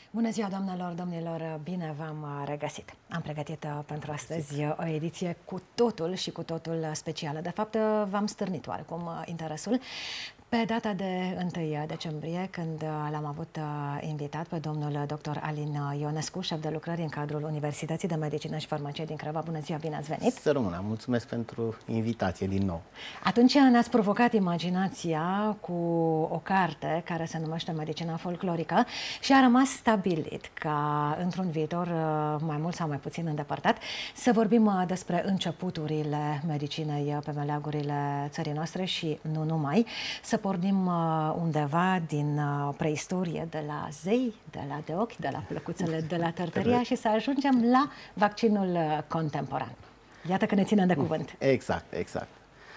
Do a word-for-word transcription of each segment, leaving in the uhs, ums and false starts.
Bună ziua, doamnelor, domnilor, bine v-am regăsit. Am pregătit pentru astăzi o ediție cu totul și cu totul specială. De fapt, v-am stârnit oarecum interesul pe data de întâi decembrie, când l-am avut invitat pe domnul doctor Alin Ionescu, șef de lucrări în cadrul Universității de Medicină și Farmacie din Craiova. Bună ziua, bine ați venit! Să rămână, mulțumesc pentru invitație din nou. Atunci ne-ați provocat imaginația cu o carte care se numește Medicina folclorică și a rămas stabilit ca într-un viitor mai mult sau mai puțin îndepărtat să vorbim despre începuturile medicinei pe meleagurile țării noastre și nu numai, să pornim undeva din preistorie, de la zei, de la de ochi, de la plăcuțele de la Tărtăria și să ajungem la vaccinul contemporan. Iată că ne ținem de cuvânt. Exact, exact.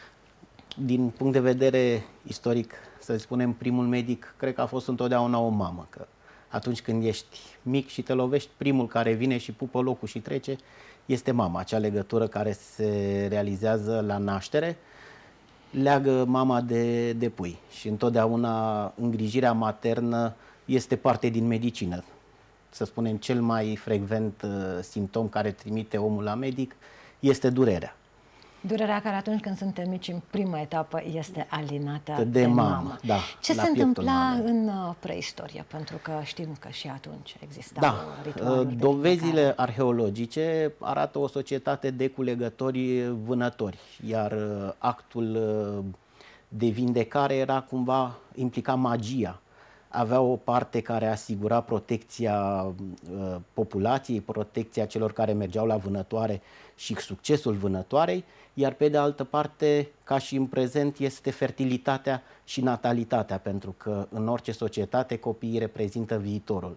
Din punct de vedere istoric, să spunem, primul medic, cred că a fost întotdeauna o mamă. Că atunci când ești mic și te lovești, primul care vine și pupă locul și trece este mama. Acea legătură care se realizează la naștere leagă mama de, de pui. Și întotdeauna îngrijirea maternă este parte din medicină. Să spunem, cel mai frecvent uh, simptom care trimite omul la medic este durerea. Durerea care atunci când suntem mici, în prima etapă, este alinată de, de mamă. mamă. Da, ce se întâmpla în preistorie? Pentru că știm că și atunci existau da. ritualuri. Dovezile care... arheologice arată o societate de culegători vânători, iar actul de vindecare era cumva, implica magia. Avea o parte care asigura protecția uh, populației, protecția celor care mergeau la vânătoare și succesul vânătoarei, iar pe de altă parte, ca și în prezent, este fertilitatea și natalitatea, pentru că în orice societate copiii reprezintă viitorul.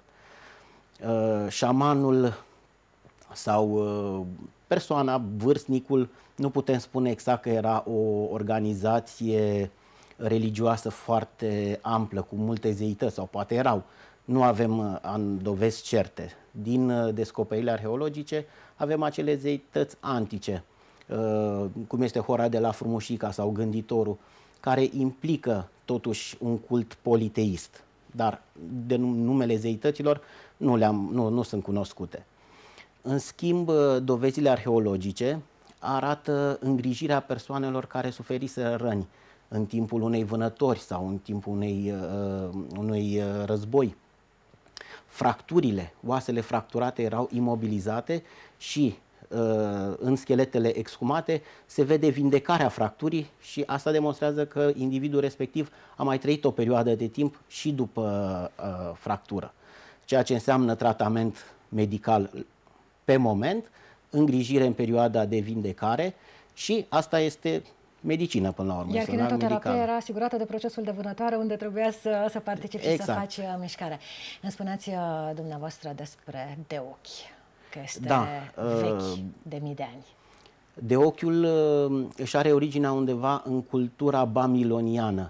Uh, șamanul sau uh, persoana, vârstnicul, nu putem spune exact că era o organizație religioasă foarte amplă, cu multe zeități, sau poate erau. Nu avem uh, dovezi certe. Din uh, descoperirile arheologice avem acele zeități antice, uh, cum este Hora de la Frumușica sau Gânditorul, care implică totuși un cult politeist. Dar de numele zeităților nu, le-am, nu, nu sunt cunoscute. În schimb, uh, dovezile arheologice arată îngrijirea persoanelor care suferiseră răni în timpul unei vânători sau în timpul unei, uh, unui uh, război. Fracturile, oasele fracturate erau imobilizate și uh, în scheletele exhumate se vede vindecarea fracturii și asta demonstrează că individul respectiv a mai trăit o perioadă de timp și după uh, fractură. Ceea ce înseamnă tratament medical pe moment, îngrijire în perioada de vindecare și asta este medicină până la urmă. Iar kinetoterapia era asigurată de procesul de vânătoare unde trebuia să, să participi exact. Și să faci mișcare. Îmi spuneați dumneavoastră despre de ochi, că este da, vechi de mii de ani. De ochiul își are originea undeva în cultura babiloniană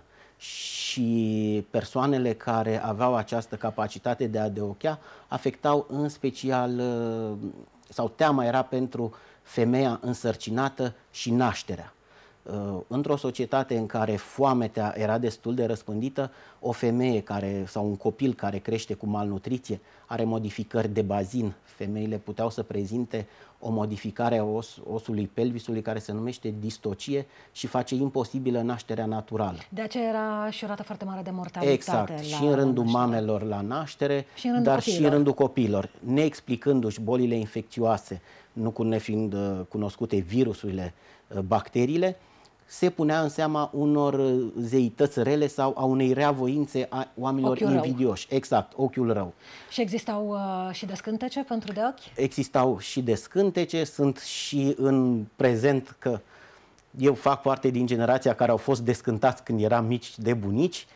și persoanele care aveau această capacitate de a deochea afectau în special, sau teama era pentru femeia însărcinată și nașterea. Într-o societate în care foametea era destul de răspândită, o femeie care, sau un copil care crește cu malnutriție are modificări de bazin. Femeile puteau să prezinte o modificare a os, osului pelvisului care se numește distocie și face imposibilă nașterea naturală. De aceea era și o rată foarte mare de mortalitate. Exact, la, și în rândul la mamelor la naștere, și în dar copiilor. și în rândul copiilor. Neexplicându-și bolile infecțioase, nu nefiind cunoscute virusurile, bacteriile, se punea în seama unor zeități rele sau a unei reavoințe a oamenilor ochiul invidioși. Rău. Exact, ochiul rău. Și existau uh, și descântece pentru de ochi? Existau și descântece, sunt și în prezent, că eu fac parte din generația care au fost descântați când eram mici de bunici,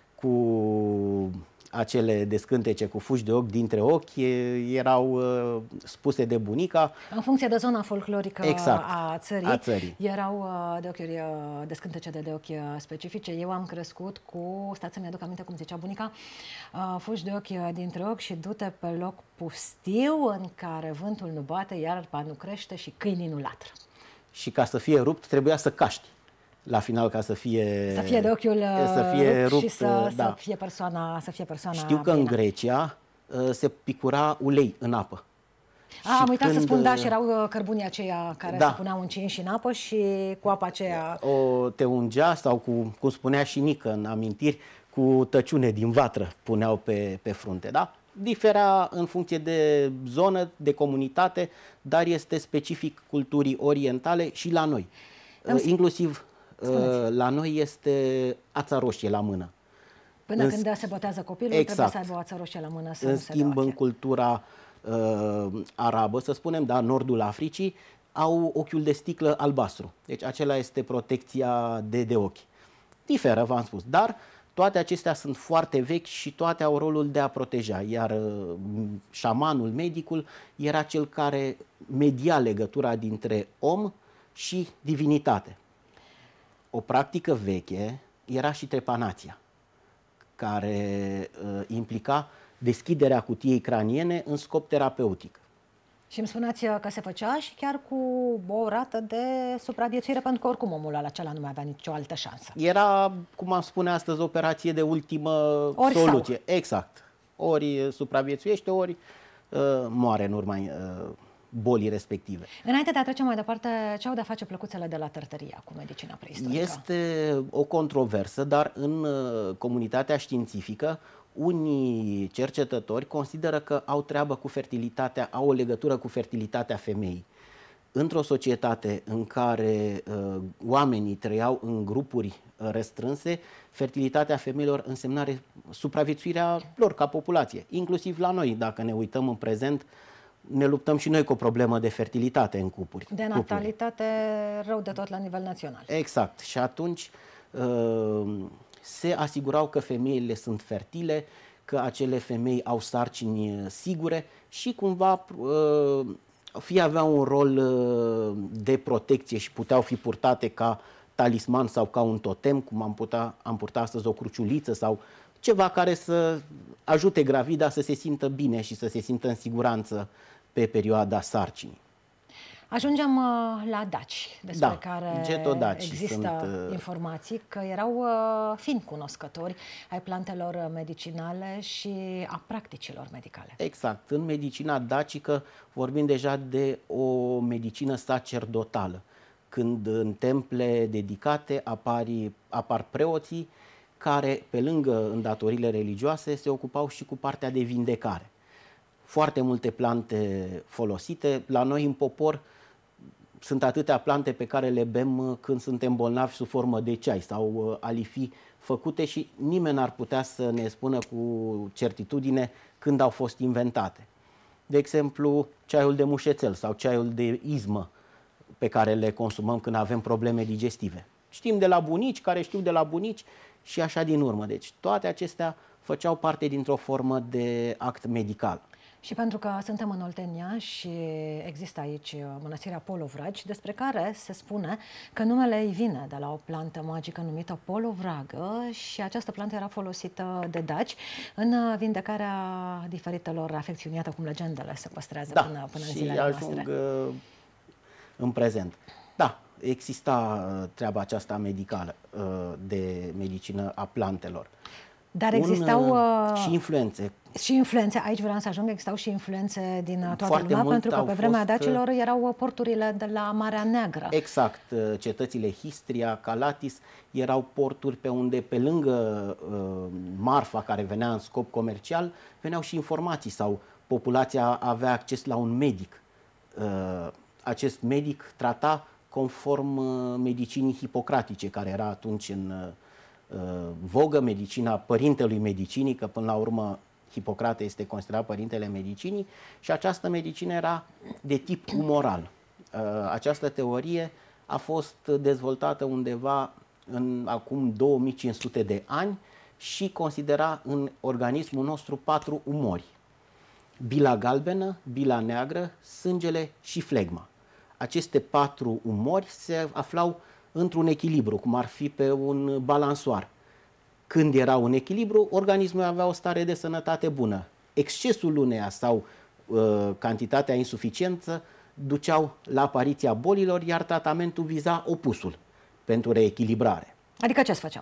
cu acele descântece cu fugi de ochi dintre ochi, erau uh, spuse de bunica. În funcție de zona folclorică exact, a, țării, a țării, erau uh, de ochiuri, uh, descântece de, de ochi uh, specifice. Eu am crescut cu, stați să-mi aduc aminte cum zicea bunica, uh, fugi de ochi uh, dintre ochi și du-te pe loc pustiu în care vântul nu bate, iarba nu crește și câinii nu latră. Și ca să fie rupt, trebuia să caști la final ca să fie, să fie de ochiul să fie rupt rupt, și să, da. să, fie persoana, să fie persoana Știu că plină. în Grecia se picura ulei în apă. A, am uitat când, să spun, da, și erau cărbunii aceia care da, se puneau încinși în apă și cu apa aceea... O te ungea sau, cu, cum spunea și Nică în amintiri, cu tăciune din vatră puneau pe, pe frunte, da? Diferea în funcție de zonă, de comunitate, dar este specific culturii orientale și la noi. Îmi... Inclusiv Spuneți. La noi este ața roșie la mână. Până în... când se botează copilul, exact, trebuie să aibă o ață roșie la mână. Să în nu schimb, se în cultura uh, arabă, să spunem, da, nordul Africii, au ochiul de sticlă albastru. Deci acela este protecția de, de ochi. Diferă, v-am spus, dar toate acestea sunt foarte vechi și toate au rolul de a proteja. Iar uh, șamanul, medicul, era cel care media legătura dintre om și divinitate. O practică veche era și trepanația, care uh, implica deschiderea cutiei craniene în scop terapeutic. Și îmi spuneați că se făcea și chiar cu o rată de supraviețuire, pentru că oricum omul acela nu mai avea nicio altă șansă. Era, cum am spune astăzi, operație de ultimă ori soluție. Sau. Exact. Ori supraviețuiește, ori uh, moare în urma uh, bolii respective. Înainte de a trece mai departe, ce au de-a face plăcuțele de la Tărtăria cu medicina preistorică? Este o controversă, dar în uh, comunitatea științifică unii cercetători consideră că au treabă cu fertilitatea, au o legătură cu fertilitatea femeii. Într-o societate în care uh, oamenii trăiau în grupuri restrânse, fertilitatea femeilor însemna supraviețuirea lor ca populație. Inclusiv la noi, dacă ne uităm în prezent, ne luptăm și noi cu o problemă de fertilitate în cupuri. De natalitate cupuri. Rău de tot la nivel național. Exact. Și atunci uh, se asigurau că femeile sunt fertile, că acele femei au sarcini sigure și cumva uh, fie aveau un rol uh, de protecție și puteau fi purtate ca talisman sau ca un totem, cum am putea am purta astăzi o cruciuliță sau ceva care să ajute gravida să se simtă bine și să se simtă în siguranță pe perioada sarcinii. Ajungem uh, la daci, despre da, care există sunt, uh... informații că erau uh, fini cunoscători ai plantelor medicinale și a practicilor medicale. Exact. În medicina dacică vorbim deja de o medicină sacerdotală, când în temple dedicate apari, apar preoții care, pe lângă îndatoririle religioase, se ocupau și cu partea de vindecare. Foarte multe plante folosite. La noi, în popor, sunt atâtea plante pe care le bem când suntem bolnavi sub formă de ceai sau alifii făcute și nimeni n-ar putea să ne spună cu certitudine când au fost inventate. De exemplu, ceaiul de mușețel sau ceaiul de izmă pe care le consumăm când avem probleme digestive. Știm de la bunici, care știu de la bunici și așa din urmă. Deci toate acestea făceau parte dintr-o formă de act medical. Și pentru că suntem în Oltenia și există aici mănăstirea Polovragi, despre care se spune că numele ei vine de la o plantă magică numită polovragă și această plantă era folosită de daci în vindecarea diferitelor afecțiuni. Iată cum legendele se păstrează da, până, până în și zilele ajung noastre. În prezent. Da, exista treaba aceasta medicală de medicină a plantelor. Dar existau Un, și influențe. Și influențe, aici vreau să ajung, existau și influențe din toată Foarte lumea, pentru că pe vremea fost, dacilor erau porturile de la Marea Neagră. Exact, cetățile Histria, Calatis erau porturi pe unde, pe lângă uh, marfa care venea în scop comercial, veneau și informații sau populația avea acces la un medic. Uh, acest medic trata conform uh, medicinii hipocratice, care era atunci în uh, vogă, medicina părintelui medicinii, că până la urmă Hipocrate este considerat părintele medicinii și această medicină era de tip umoral. Această teorie a fost dezvoltată undeva în acum două mii cinci sute de ani și considera în organismul nostru patru umori: bila galbenă, bila neagră, sângele și flegma. Aceste patru umori se aflau într-un echilibru, cum ar fi pe un balansoar. Când era un echilibru, organismul avea o stare de sănătate bună. Excesul uneia sau uh, cantitatea insuficientă duceau la apariția bolilor, iar tratamentul viza opusul pentru reechilibrare. Adică ce se făceau?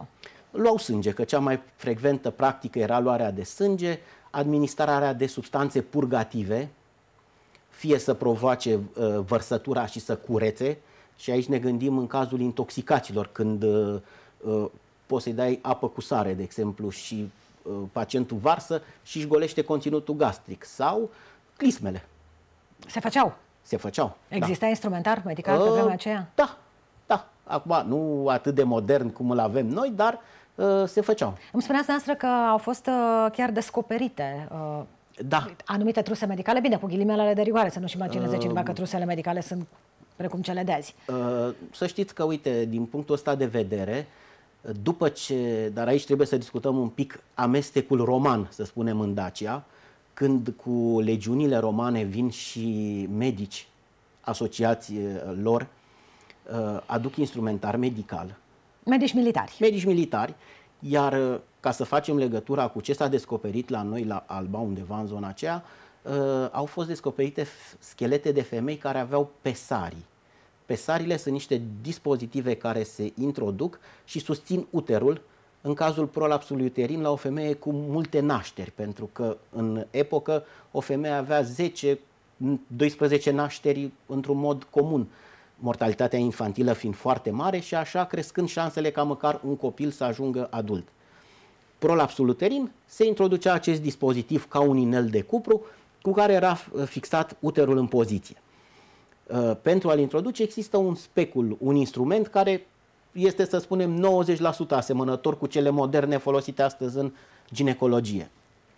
luau sânge, că cea mai frecventă practică era luarea de sânge, administrarea de substanțe purgative, fie să provoace uh, vărsătura și să curețe, și aici ne gândim în cazul intoxicațiilor, când uh, uh, poți să-i dai apă cu sare, de exemplu, și uh, pacientul varsă și își golește conținutul gastric, sau clismele. Se făceau? Se făceau. Exista da. instrumentar medical pe vremea aceea? Da, da. Acum, nu atât de modern cum îl avem noi, dar uh, se făceau. Îmi spuneați noastră că au fost uh, chiar descoperite uh, da. anumite truse medicale, bine, cu ghilimele de rigoare, să nu-și imagineze uh, cineva că trusele medicale sunt precum cele de azi. Uh, să știți că, uite, din punctul ăsta de vedere, după ce, dar aici trebuie să discutăm un pic amestecul roman, să spunem, în Dacia, când cu legiunile romane vin și medici asociați lor, aduc instrumentar medical. Medici militari. Medici militari, iar ca să facem legătura cu ce s-a descoperit la noi, la Alba, undeva în zona aceea, au fost descoperite schelete de femei care aveau pesarii. Pesarile sunt niște dispozitive care se introduc și susțin uterul în cazul prolapsului uterin la o femeie cu multe nașteri, pentru că în epocă o femeie avea zece doisprezece nașteri într-un mod comun, mortalitatea infantilă fiind foarte mare și așa crescând șansele ca măcar un copil să ajungă adult. Prolapsul uterin, se introducea acest dispozitiv ca un inel de cupru cu care era fixat uterul în poziție. Pentru a-l introduce există un specul, un instrument care este, să spunem, nouăzeci la sută asemănător cu cele moderne folosite astăzi în ginecologie.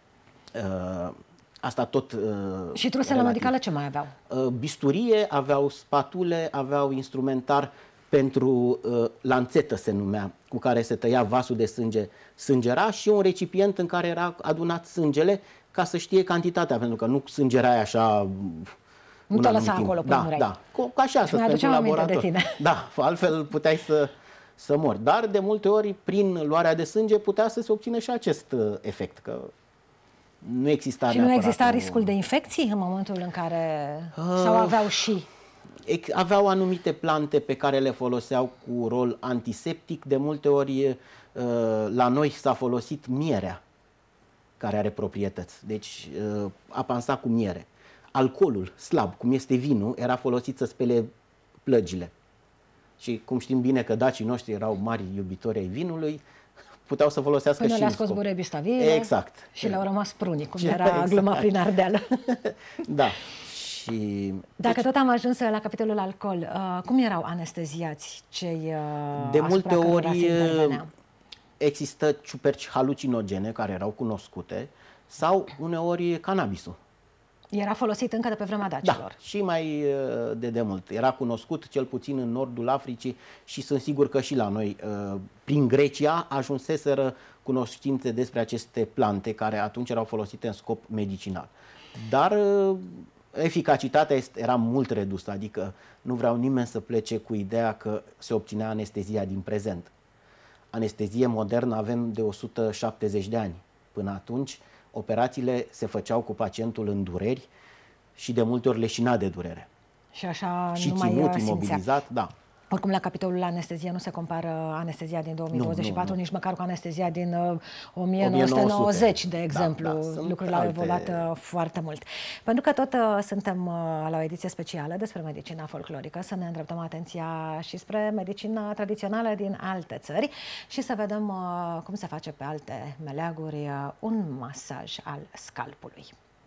Asta tot. Și trusele medicale ce mai aveau? Bisturie, aveau spatule, aveau instrumentar pentru lanțetă, se numea, cu care se tăia vasul de sânge sângera, și un recipient în care era adunat sângele ca să știe cantitatea, pentru că nu sângerai așa. Nu te lăsa acolo până da, mureai. Da, ca așa să spun, în laborator. De tine. Da, altfel puteai să, să mori. Dar de multe ori, prin luarea de sânge, putea să se obțină și acest efect, că nu exista. Și nu exista riscul de infecții în momentul în care, uh, sau aveau și? Aveau anumite plante pe care le foloseau cu rol antiseptic. De multe ori uh, la noi s-a folosit mierea, care are proprietăți. Deci uh, a pansat cu miere. Alcoolul slab, cum este vinul, era folosit să spele plăgile. Și cum știm bine că dacii noștri erau mari iubitori ai vinului, puteau să folosească până și le-a scos burebistaviile. Exact. Și le-au rămas prunii, cum era exact. Gluma prin Ardeal. Da. Și... Dacă deci, tot am ajuns la capitolul alcool, uh, cum erau anesteziați cei uh, de multe ori există ciuperci halucinogene care erau cunoscute, sau uneori cannabisul. Era folosit încă de pe vremea dacilor. Da, și mai de demult. Era cunoscut cel puțin în nordul Africii și sunt sigur că și la noi, prin Grecia, ajunseseră cunoștințe despre aceste plante care atunci erau folosite în scop medicinal. Dar eficacitatea era mult redusă, adică nu vreau nimeni să plece cu ideea că se obținea anestezia din prezent. Anestezie modernă avem de o sută șaptezeci de ani. Până atunci, operațiile se făceau cu pacientul în dureri și de multe ori leșinat de durere. Și așa și nu ținut, mai imobilizat, da. Oricum, la capitolul anestezie nu se compară anestezia din două mii douăzeci și patru, nu, nu, nici măcar cu anestezia din uh, o mie nouă sute nouăzeci, de exemplu. Da, da, lucrurile au evoluat uh, foarte mult. Pentru că tot uh, suntem uh, la o ediție specială despre medicina folclorică, să ne îndreptăm atenția și spre medicina tradițională din alte țări și să vedem uh, cum se face pe alte meleaguri uh, un masaj al scalpului.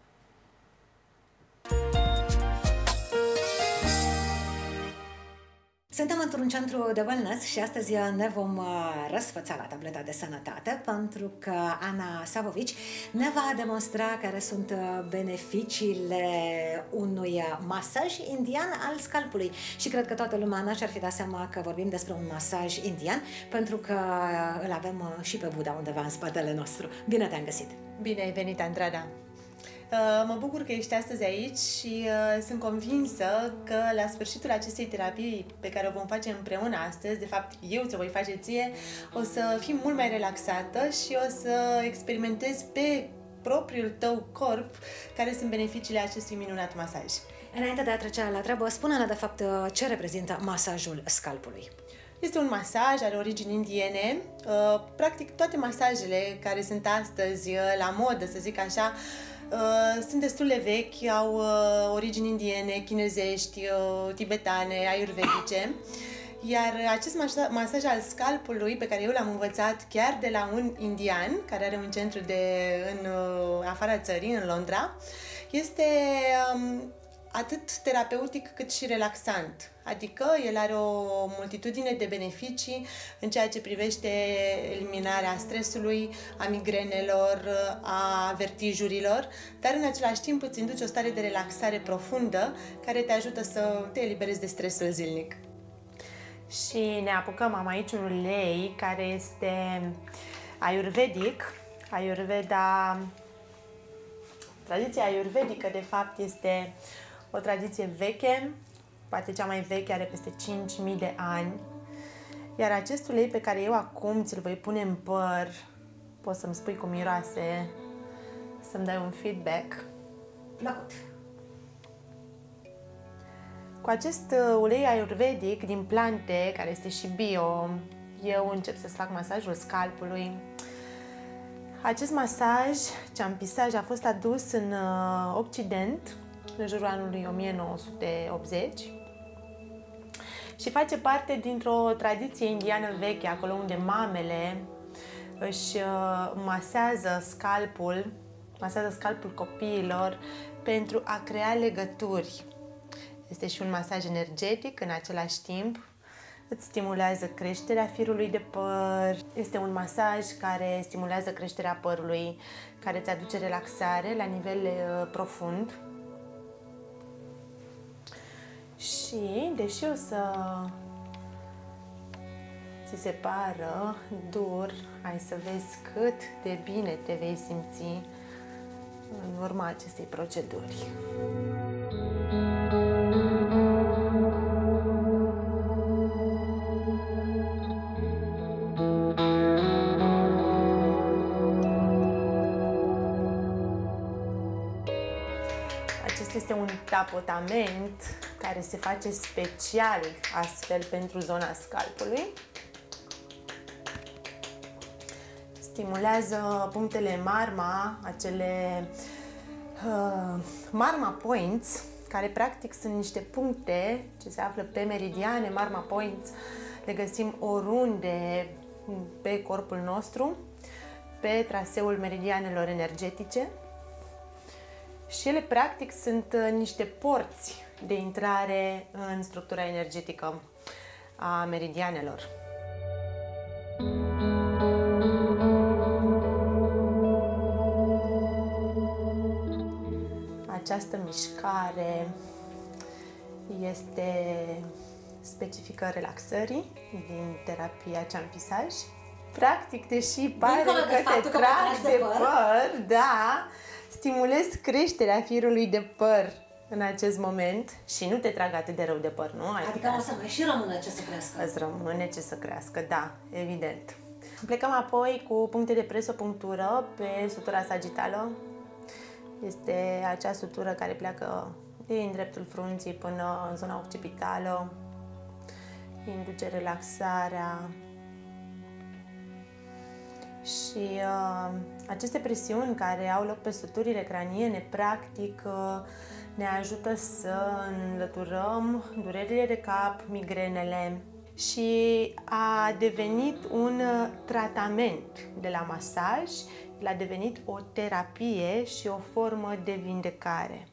Suntem într-un centru de wellness și astăzi ne vom răsfăța la tableta de sănătate, pentru că Ana Savovici ne va demonstra care sunt beneficiile unui masaj indian al scalpului. Și cred că toată lumea n-și ar fi dat seama că vorbim despre un masaj indian, pentru că îl avem și pe Buddha undeva în spatele nostru. Bine te-am găsit! Bine ai venit, Andrada! Mă bucur că ești astăzi aici și uh, sunt convinsă că la sfârșitul acestei terapii pe care o vom face împreună astăzi, de fapt eu ți-o voi face ție, o să fii mult mai relaxată și o să experimentezi pe propriul tău corp care sunt beneficiile acestui minunat masaj. Înainte de a trece la treabă, spune-ne de fapt ce reprezintă masajul scalpului. Este un masaj, are origini indiene. Practic toate masajele care sunt astăzi la modă, să zic așa, sunt destul de vechi, au origini indiene, chinezești, tibetane, ayurvedice. Iar acest masaj al scalpului, pe care eu l-am învățat chiar de la un indian, care are un centru de, în afara țării, în Londra, este um, atât terapeutic cât și relaxant. Adică el are o multitudine de beneficii în ceea ce privește eliminarea stresului, a migrenelor, a vertijurilor, dar în același timp îți induce o stare de relaxare profundă care te ajută să te eliberezi de stresul zilnic. Și ne apucăm, am aici un ulei care este ayurvedic. Ayurveda, tradiția ayurvedică de fapt este o tradiție veche, poate cea mai veche, are peste cinci mii de ani. Iar acest ulei pe care eu acum ți-l voi pune în păr, poți să-mi spui cum miroase, să-mi dai un feedback. Plăcut! Cu acest ulei ayurvedic din plante, care este și bio, eu încep să-ți fac masajul scalpului. Acest masaj, ceampisaj, a fost adus în Occident în jurul anului o mie nouă sute optzeci și face parte dintr-o tradiție indiană veche, acolo unde mamele își masează scalpul, masează scalpul copiilor pentru a crea legături. Este și un masaj energetic în același timp, îți stimulează creșterea firului de păr. Este un masaj care stimulează creșterea părului, care îți aduce relaxare la nivel uh, profund. Și, deși o să ți se pară dur, ai să vezi cât de bine te vei simți în urma acestei proceduri. Este un tapotament care se face special astfel pentru zona scalpului. Stimulează punctele marma, acele uh, marma points, care practic sunt niște puncte ce se află pe meridiane. Marma points le găsim oriunde pe corpul nostru, pe traseul meridianelor energetice. Și ele, practic, sunt niște porți de intrare în structura energetică a meridianelor. Această mișcare este specifică relaxării din terapia ceampisaj. Practic, deși pare că te tragi de păr, da, stimulezi creșterea firului de păr în acest moment și nu te trag atât de rău de păr, nu? Adică o să mai și rămâne ce să crească. Îți rămâne ce să crească, da, evident. Plecăm apoi cu puncte de presopunctură pe sutura sagitală. Este acea sutură care pleacă din dreptul frunții până în zona occipitală. Induce relaxarea. Și uh, aceste presiuni care au loc pe suturile craniene, practic, uh, ne ajută să înlăturăm durerile de cap, migrenele, și a devenit un tratament de la masaj, el a devenit o terapie și o formă de vindecare.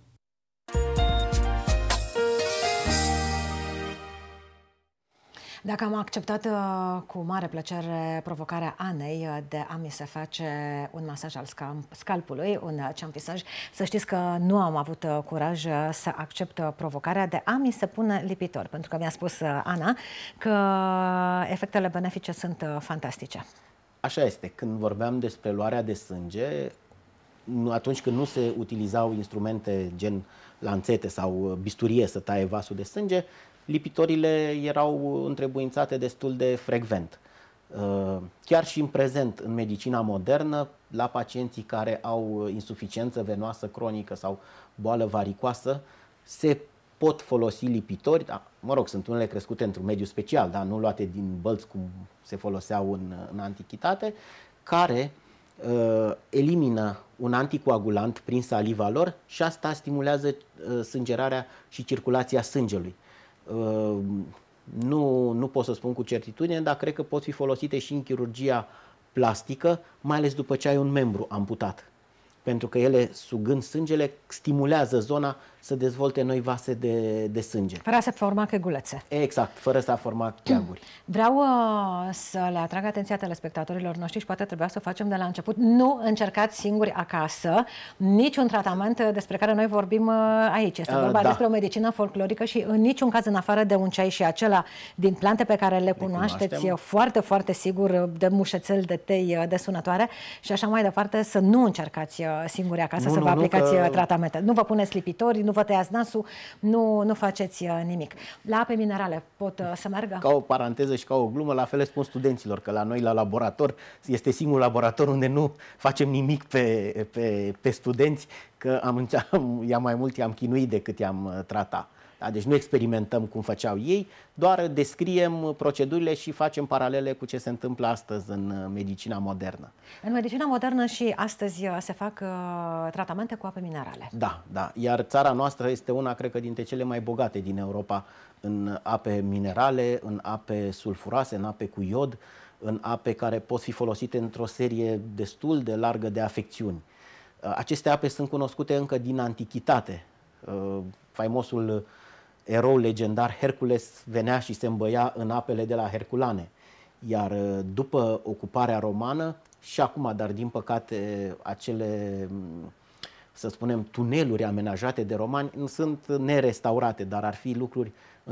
Dacă am acceptat uh, cu mare plăcere provocarea Anei uh, de a mi se face un masaj al scalpului, un uh, ceampisaj, să știți că nu am avut uh, curaj uh, să accept uh, provocarea de a mi se pune lipitor, pentru că mi-a spus uh, Ana că efectele benefice sunt uh, fantastice. Așa este. Când vorbeam despre luarea de sânge, atunci când nu se utilizau instrumente gen lanțete sau bisturie să taie vasul de sânge, lipitorile erau întrebuințate destul de frecvent. Chiar și în prezent, în medicina modernă, la pacienții care au insuficiență venoasă cronică sau boală varicoasă, se pot folosi lipitori, da, mă rog, sunt unele crescute într-un mediu special, da, nu luate din bălți cum se foloseau în, în antichitate, care uh, elimină un anticoagulant prin saliva lor și asta stimulează uh, sângerarea și circulația sângelui. Uh, nu, nu pot să spun cu certitudine, dar cred că pot fi folosite și în chirurgia plastică, mai ales după ce ai un membru amputat. Pentru că ele, sugând sângele, stimulează zona să dezvolte noi vase de, de sânge. Fără a se forma chegulețe. Exact, fără să a forma cheaguri. Vreau uh, să le atrag atenția telespectatorilor noștri și poate trebuia să o facem de la început. Nu încercați singuri acasă niciun tratament despre care noi vorbim uh, aici. Este vorba uh, da. despre o medicină folclorică și în niciun caz, în afară de un ceai și acela din plante pe care le, le cunoașteți cunoaștem. foarte, foarte sigur, de mușețel, de tei, de sunătoare și așa mai departe, să nu încercați singuri acasă nu, să nu, vă aplicați nu, că... tratamente. Nu vă puneți lipitori, nu vă tăiați nasul, nu, nu faceți nimic. La ape minerale pot uh, să meargă? Ca o paranteză și ca o glumă, la fel spun studenților, că la noi la laborator este singurul laborator unde nu facem nimic pe, pe, pe studenți, că am, i-am mai mult i-am chinuit decât i-am tratat. Da, deci nu experimentăm cum făceau ei, doar descriem procedurile și facem paralele cu ce se întâmplă astăzi în medicina modernă. În medicina modernă și astăzi se fac uh, tratamente cu ape minerale. Da, da. Iar țara noastră este una, cred că, dintre cele mai bogate din Europa în ape minerale, în ape sulfuroase, în ape cu iod, în ape care pot fi folosite într-o serie destul de largă de afecțiuni. Uh, aceste ape sunt cunoscute încă din antichitate. Uh, faimosul erou legendar Hercules venea și se îmbăia în apele de la Herculane. Iar după ocuparea romană, și acum, dar din păcate, acele, să spunem, tuneluri amenajate de romani sunt nerestaurate, dar ar fi lucruri,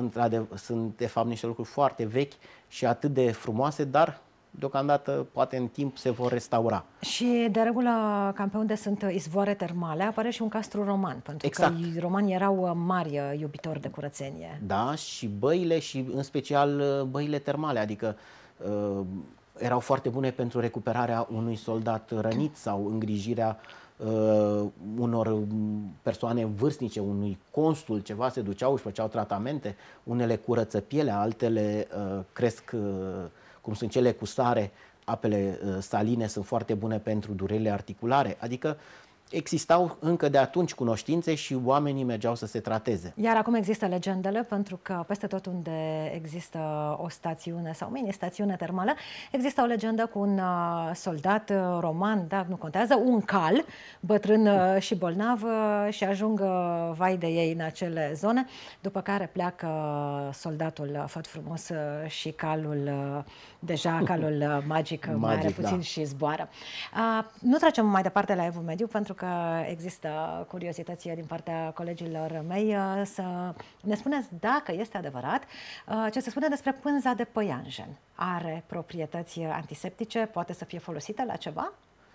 sunt de fapt niște lucruri foarte vechi și atât de frumoase, dar deocamdată poate în timp se vor restaura. Și de regulă, cam pe unde sunt izvoare termale, apare și un castru roman, pentru exact. că romanii erau mari iubitori de curățenie. Da, și băile și în special băile termale, adică uh, erau foarte bune pentru recuperarea unui soldat rănit sau îngrijirea uh, unor persoane vârstnice, unui consul, ceva, se duceau, își făceau tratamente, unele curăță pielea, altele uh, cresc uh, cum sunt cele cu sare, apele uh, saline sunt foarte bune pentru durerile articulare, adică existau încă de atunci cunoștințe și oamenii mergeau să se trateze. Iar acum există legendele, pentru că peste tot unde există o stațiune sau mini-stațiune termală, există o legendă cu un uh, soldat uh, roman, dar nu contează, un cal, bătrân uh, și bolnav uh, și ajung uh, vai de ei în acele zone, după care pleacă soldatul uh, făt frumos uh, și calul, uh, deja calul uh, magic, magic mai are puțin da. și zboară. Uh, nu trecem mai departe la Evul Mediu, pentru că există curiozități din partea colegilor mei să ne spuneți dacă este adevărat ce se spune despre pânza de păianjen. Are proprietăți antiseptice? Poate să fie folosită la ceva?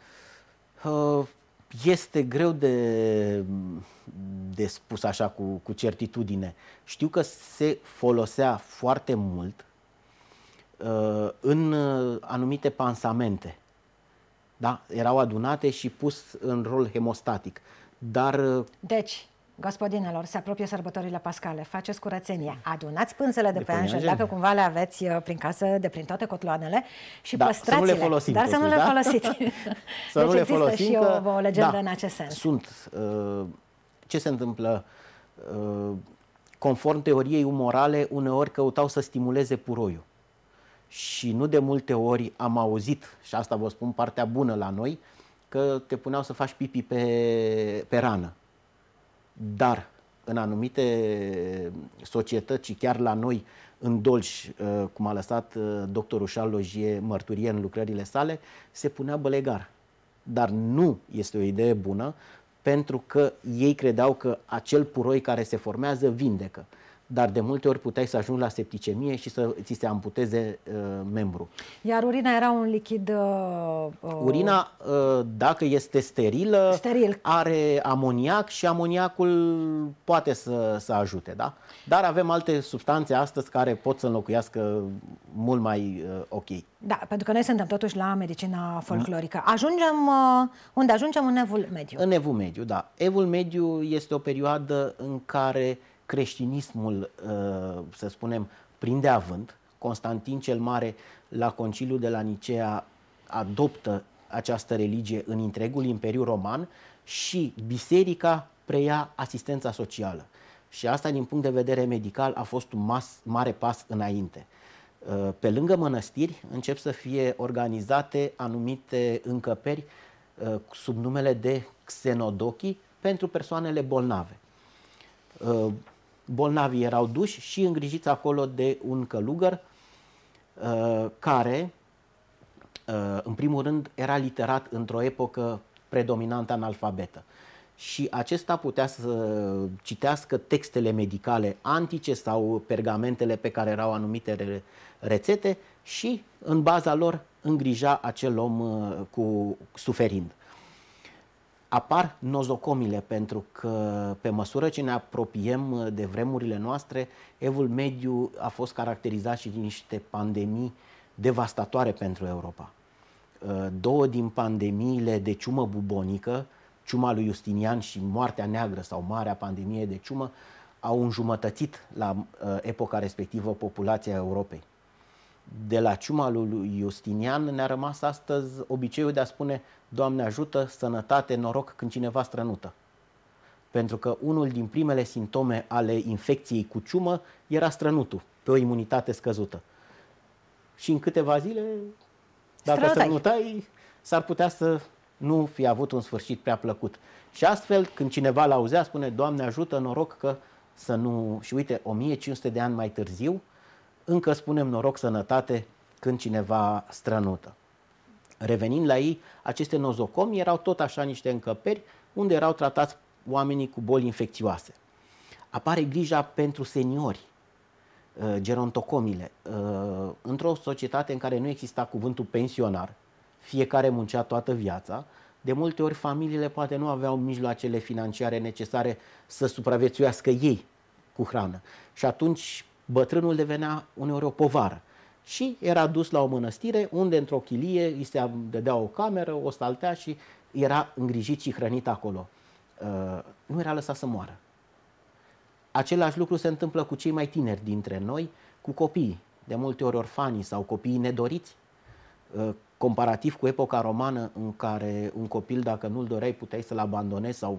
Este greu de, de spus așa cu, cu certitudine. Știu că se folosea foarte mult în anumite pansamente. Da, erau adunate și pus în rol hemostatic. Dar... Deci, gospodinelor, se apropie sărbătorile pascale, faceți curățenie, adunați pânzele de, de păianjen, dacă cumva le aveți prin casă, de prin toate cotloanele și da, păstrați-le. Să nu le folosim dar totuși, să nu le da? folosiți. Să deci nu le există folosim și că, o, o legendă da, în acest sens. Sunt. Ce se întâmplă? Conform teoriei umorale, uneori căutau să stimuleze puroiul. Și nu de multe ori am auzit, și asta vă spun partea bună la noi, că te puneau să faci pipi pe, pe rană. Dar în anumite societăți și chiar la noi, în Dolj, cum a lăsat doctorul Charles Logier mărturie în lucrările sale, se punea bălegar. Dar nu este o idee bună, pentru că ei credeau că acel puroi care se formează vindecă. Dar de multe ori puteai să ajungi la septicemie și să ți se amputeze uh, membru. Iar urina era un lichid... Uh, urina, uh, dacă este sterilă, steril. Are amoniac și amoniacul poate să, să ajute. Da? Dar avem alte substanțe astăzi care pot să înlocuiască mult mai uh, ok. Da, pentru că noi suntem totuși la medicina folclorică. Ajungem uh, unde ajungem? În Evul Mediu. În Evul Mediu, da. Evul Mediu este o perioadă în care creștinismul, să spunem, prinde avânt, Constantin cel Mare la Conciliul de la Nicea adoptă această religie în întregul Imperiu Roman și biserica preia asistența socială. Și asta, din punct de vedere medical, a fost un mas, mare pas înainte. Pe lângă mănăstiri încep să fie organizate anumite încăperi sub numele de xenodochii pentru persoanele bolnave. Bolnavii erau duși și îngrijiți acolo de un călugăr care, în primul rând, era literat într-o epocă predominant analfabetă. Și acesta putea să citească textele medicale antice sau pergamentele pe care erau anumite rețete și, în baza lor, îngrija acel om cu suferind. Apar nozocomile, pentru că, pe măsură ce ne apropiem de vremurile noastre, Evul Mediu a fost caracterizat și din niște pandemii devastatoare pentru Europa. Două din pandemiile de ciumă bubonică, ciuma lui Justinian și moartea neagră sau marea pandemie de ciumă, au înjumătățit la epoca respectivă populația Europei. De la ciuma lui Justinian ne-a rămas astăzi obiceiul de a spune: Doamne ajută, sănătate, noroc când cineva strănută. Pentru că unul din primele simptome ale infecției cu ciumă era strănutul, pe o imunitate scăzută. Și în câteva zile, dacă strănutai, s-ar putea să nu fi avut un sfârșit prea plăcut. Și astfel, când cineva l-auzea, spune: Doamne ajută, noroc că să nu... Și uite, o mie cinci sute de ani mai târziu, încă spunem noroc, sănătate când cineva strănută. Revenind la ei, aceste nozocomi erau tot așa niște încăperi unde erau tratați oamenii cu boli infecțioase. Apare grija pentru seniori, gerontocomile. Într-o societate în care nu exista cuvântul pensionar, fiecare muncea toată viața, de multe ori familiile poate nu aveau mijloacele financiare necesare să supraviețuiască ei cu hrană. Și atunci bătrânul devenea uneori o povară. Și era dus la o mănăstire unde, într-o chilie, îi se dădea o cameră, o staltea și era îngrijit și hrănit acolo. Nu era lăsat să moară. Același lucru se întâmplă cu cei mai tineri dintre noi, cu copiii, de multe ori orfanii sau copiii nedoriți. Comparativ cu epoca romană, în care un copil, dacă nu-l doreai, puteai să-l abandonezi sau,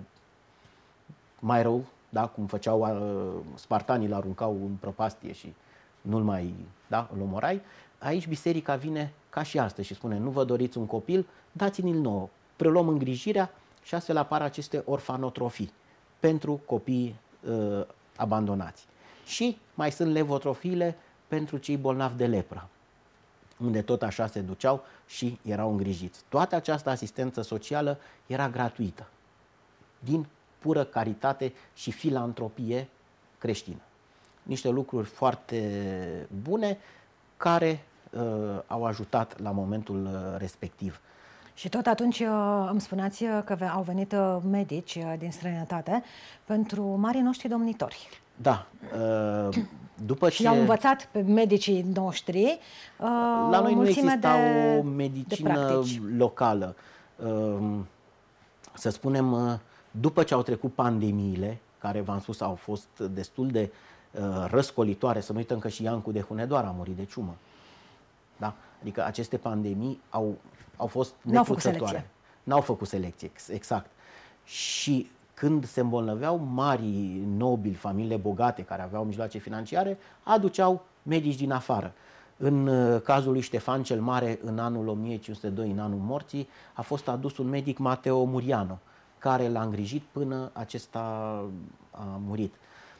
mai rău, da, cum făceau uh, spartanii, îl aruncau în prăpastie și nu-l mai, da, îl omorai. Aici biserica vine ca și astăzi și spune: nu vă doriți un copil, dați-ni-l nouă. Preluăm îngrijirea și astfel apar aceste orfanotrofii pentru copii uh, abandonați. Și mai sunt levotrofiile pentru cei bolnavi de lepră, unde tot așa se duceau și erau îngrijiți. Toată această asistență socială era gratuită, din pură caritate și filantropie creștină. Niște lucruri foarte bune care uh, au ajutat la momentul uh, respectiv. Și tot atunci uh, îmi spuneați că au venit uh, medici uh, din străinătate pentru marii noștri domnitori. Da. Uh, după și ce... au învățat pe medicii noștri uh, la noi nu exista de, o medicină locală. Uh, să spunem, uh, după ce au trecut pandemiile, care, v-am spus, au fost destul de uh, răscolitoare, să nu uităm că și Iancu de Hunedoara a murit de ciumă. Da? Adică aceste pandemii au, au fost nepuțătoare. N-au făcut selecție, exact. Și când se îmbolnăveau mari nobili, familiile bogate care aveau mijloace financiare, aduceau medici din afară. În cazul lui Ștefan cel Mare, în anul o mie cinci sute doi, în anul morții, a fost adus un medic, Matteo Muriano, care l-a îngrijit până acesta a murit.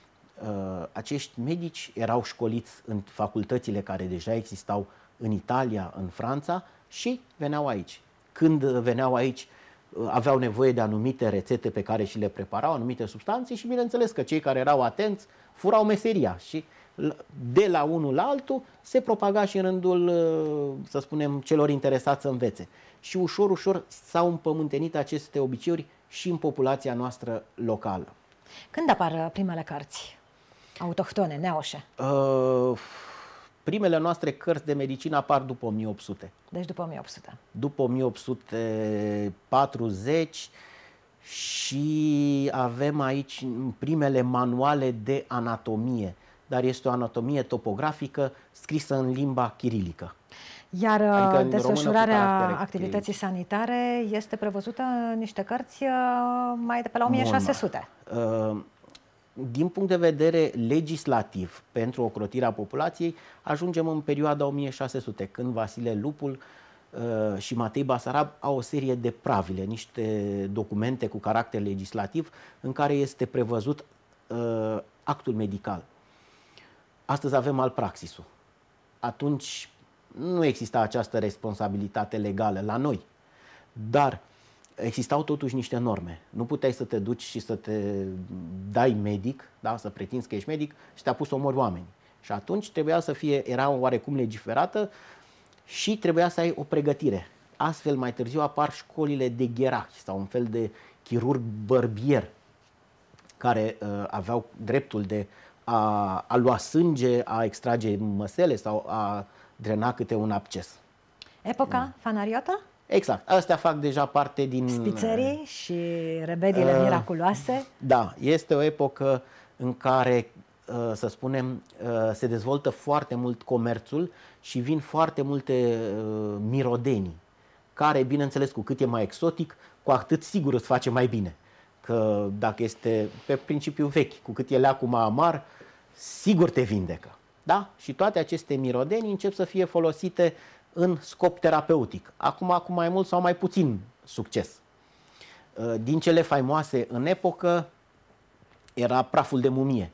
Acești medici erau școliți în facultățile care deja existau în Italia, în Franța și veneau aici. Când veneau aici, aveau nevoie de anumite rețete pe care și le preparau, anumite substanțe și bineînțeles că cei care erau atenți furau meseria și de la unul la altul se propaga și în rândul, să spunem, celor interesați să învețe. Și ușor, ușor s-au împământenit aceste obiceiuri și în populația noastră locală. Când apar primele cărți autohtone, neoșe? Uh, primele noastre cărți de medicină apar după o mie opt sute. Deci după o mie opt sute. După o mie opt sute patruzeci și și avem aici primele manuale de anatomie, dar este o anatomie topografică scrisă în limba chirilică. Iar adică desfășurarea activității sanitare este prevăzută în niște cărți mai de pe la o mie șase sute. Din punct de vedere legislativ, pentru ocrotirea populației, ajungem în perioada o mie șase sute, când Vasile Lupul și Matei Basarab au o serie de pravile, niște documente cu caracter legislativ în care este prevăzut uh, actul medical. Astăzi avem malpraxisul. Atunci nu exista această responsabilitate legală la noi, dar existau totuși niște norme. Nu puteai să te duci și să te dai medic, da? Să pretinzi că ești medic și te-a pus să omori oameni. Și atunci trebuia să fie, era oarecum legiferată și trebuia să ai o pregătire. Astfel, mai târziu apar școlile de gherahi sau un fel de chirurg bărbier care uh, aveau dreptul de a, a lua sânge, a extrage măsele sau a drena câte un absces. Epoca mm. fanariotă? Exact. Astea fac deja parte din... Spițerii și remediile uh, miraculoase? Da, este o epocă în care, uh, să spunem, uh, se dezvoltă foarte mult comerțul și vin foarte multe uh, mirodenii, care, bineînțeles, cu cât e mai exotic, cu atât sigur îți face mai bine. Că dacă este pe principiu vechi, cu cât e leacul mai amar, sigur te vindecă. Da? Și toate aceste mirodenii încep să fie folosite în scop terapeutic. Acum, cu mai mult sau mai puțin succes. Din cele faimoase în epocă era praful de mumie,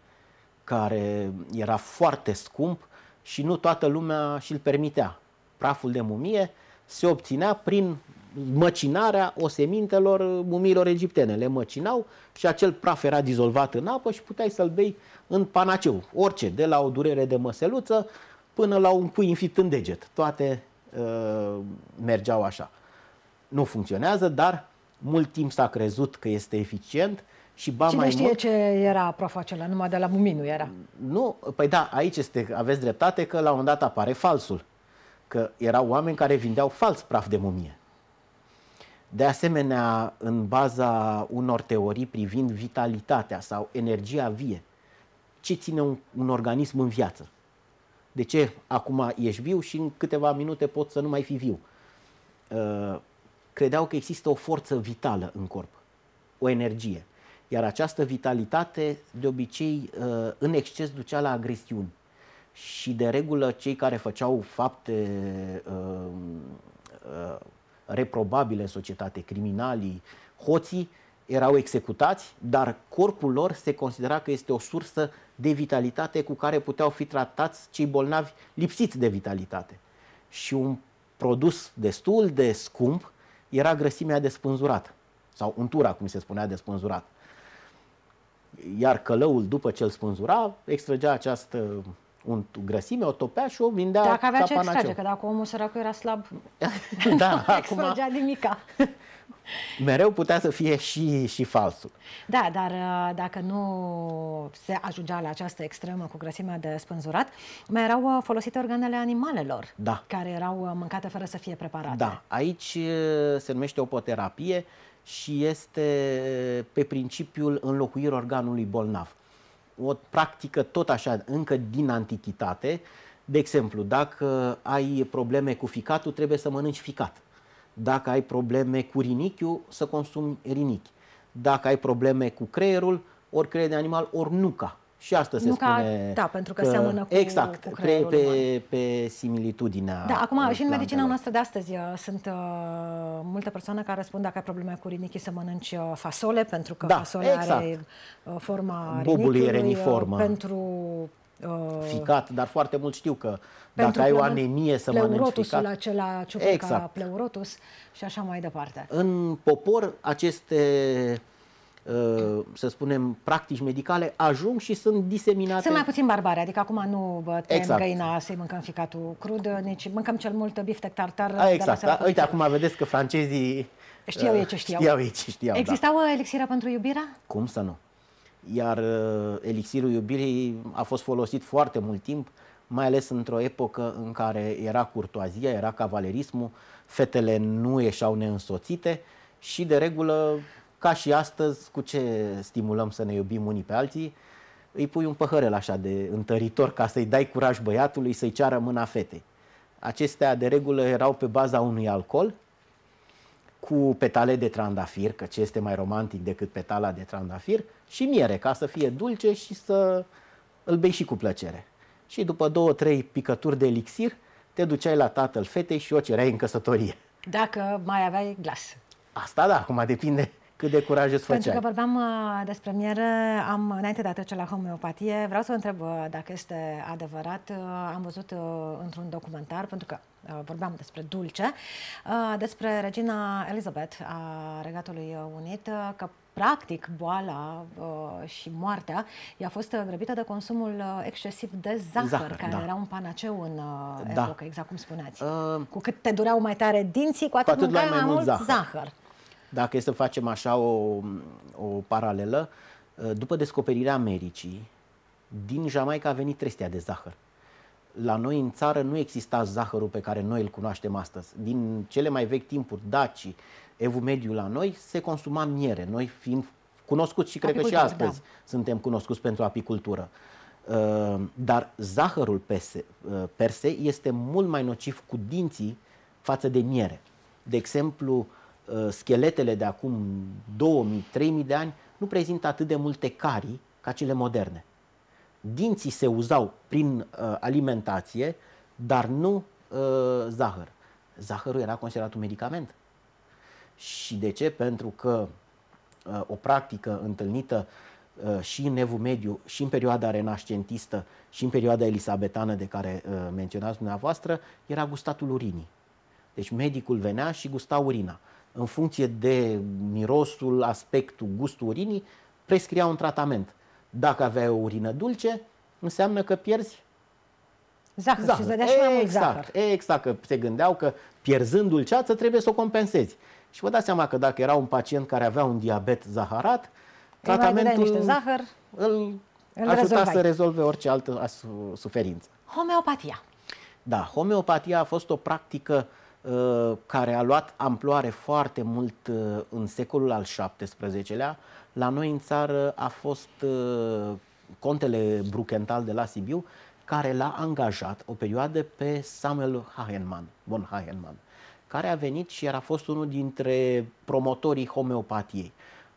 care era foarte scump și nu toată lumea și-l permitea. Praful de mumie se obținea prin măcinarea osemintelor mumiilor egiptene. Le măcinau și acel praf era dizolvat în apă și puteai să-l bei în panaceu. Orice, de la o durere de măseluță până la un cui înfipt în deget. Toate uh, mergeau așa. Nu funcționează, dar mult timp s-a crezut că este eficient și ba Cine mai știe mult... ce era proful acela? Numai de la mumii nu era. Nu, păi da, aici este, aveți dreptate că la un moment dat apare falsul. Că erau oameni care vindeau fals praf de mumie. De asemenea, în baza unor teorii privind vitalitatea sau energia vie, ce ține un, un organism în viață? De ce acum ești viu și în câteva minute poți să nu mai fii viu? Uh, credeau că există o forță vitală în corp, o energie. Iar această vitalitate, de obicei, uh, în exces ducea la agresiuni. Și de regulă, cei care făceau fapte uh, uh, reprobabile în societate, criminalii, hoții, erau executați, dar corpul lor se considera că este o sursă de vitalitate cu care puteau fi tratați cei bolnavi lipsiți de vitalitate. Și un produs destul de scump era grăsimea de spânzurat, sau untura, cum se spunea, de spânzurat. Iar călăul, după ce îl spânzura, extragea această grăsime, o topea și o vindea. Dacă avea ce extrage, că dacă omul săracul era slab, da, nu extragea acum... nimica. Mereu putea să fie și, și falsul. Da, dar dacă nu se ajungea la această extremă cu grăsimea de spânzurat, mai erau folosite organele animalelor, da, care erau mâncate fără să fie preparate. Da, aici se numește opoterapie și este pe principiul înlocuirii organului bolnav. O practică tot așa, încă din antichitate. De exemplu, dacă ai probleme cu ficatul, trebuie să mănânci ficat. Dacă ai probleme cu rinichiul, să consumi rinichi. Dacă ai probleme cu creierul, ori creier de animal, ori nuca. Și asta se nuca, spune. Da, pentru că, că seamănă cu, exact, cu creierul pe, pe similitudinea. Da, acum și în medicina noastră de astăzi sunt uh, multe persoane care spun dacă ai probleme cu rinichii să mănânci uh, fasole, pentru că da, fasolea exact. are uh, forma bobului rinichiului, reniformă. Uh, pentru uh, ficat, dar foarte mult știu că dacă ai o anemie să mănânci ficat. acela ciuperca exact. pleurotus și așa mai departe. În popor aceste, să spunem, practici medicale ajung și sunt diseminate. Sunt mai puțin barbare, adică acum nu tăiem exact. găina să-i mâncăm ficatul crud, nici mâncăm cel mult biftec tartar. A, exact, da, uite, acum vedeți că francezii știau ei ce știau. Știau ei ce știau, Existau da. elixire pentru iubirea? Cum să nu? Iar elixirul iubirii a fost folosit foarte mult timp, mai ales într-o epocă în care era curtoazia, era cavalerismul, fetele nu ieșeau neînsoțite și de regulă ca și astăzi, cu ce stimulăm să ne iubim unii pe alții? Îi pui un păhărel așa de întăritor ca să-i dai curaj băiatului să-i ceară mâna fetei. Acestea de regulă erau pe baza unui alcool cu petale de trandafir, că ce este mai romantic decât petala de trandafir, și miere, ca să fie dulce și să îl bei și cu plăcere. Și după două, trei picături de elixir, te duceai la tatăl fetei și o cereai în căsătorie. Dacă mai aveai glas. Asta da, acum depinde cât de curaj îți făceai. Pentru că vorbeam uh, despre miere, am, înainte de a trece la homeopatie, vreau să vă întreb uh, dacă este adevărat. Uh, am văzut uh, într-un documentar, pentru că uh, vorbeam despre dulce, uh, despre regina Elizabeth a Regatului Unit, uh, că practic boala uh, și moartea i-a fost grăbită de consumul uh, excesiv de zahăr, Zahăr, care da. era un panaceu în uh, Da. epocă, exact cum spuneați. Uh, Cu cât te dureau mai tare dinții, cu atât, atât mâncai luai mai mai mult mult zahăr. zahăr. Dacă e să facem așa o, o paralelă, după descoperirea Americii, din Jamaica a venit trestia de zahăr. La noi în țară nu exista zahărul pe care noi îl cunoaștem astăzi. Din cele mai vechi timpuri, Daci, Evul Mediu la noi, se consuma miere. Noi fiind cunoscuți și cred că și astăzi da. suntem cunoscuți pentru apicultură. Dar zahărul perse, perse este mult mai nociv cu dinții față de miere. De exemplu, scheletele de acum două mii trei mii de ani nu prezintă atât de multe carii ca cele moderne. Dinții se uzau prin uh, alimentație, dar nu uh, zahăr. Zahărul era considerat un medicament. Și de ce? Pentru că uh, o practică întâlnită uh, și în Evul Mediu, și în perioada renascentistă, și în perioada elisabetană de care uh, menționați dumneavoastră, era gustatul urinii. Deci medicul venea și gusta urina. În funcție de mirosul, aspectul, gustul urinii, prescria un tratament. Dacă aveai o urină dulce, înseamnă că pierzi zahăr, zahăr. Și dădea și mai mult exact, zahăr. exact, că se gândeau că pierzând dulceață trebuie să o compensezi. Și vă dați seama că dacă era un pacient care avea un diabet zaharat, tratamentul niște zahăr, îl, îl ajuta rezolvai. să rezolve orice altă suferință. Homeopatia. Da, homeopatia a fost o practică uh, care a luat amploare foarte mult uh, în secolul al șaptesprezecelea. La noi în țară a fost uh, contele Brukenthal de la Sibiu, care l-a angajat o perioadă pe Samuel Hahnemann, von Hahnemann, care a venit și era fost unul dintre promotorii homeopatiei.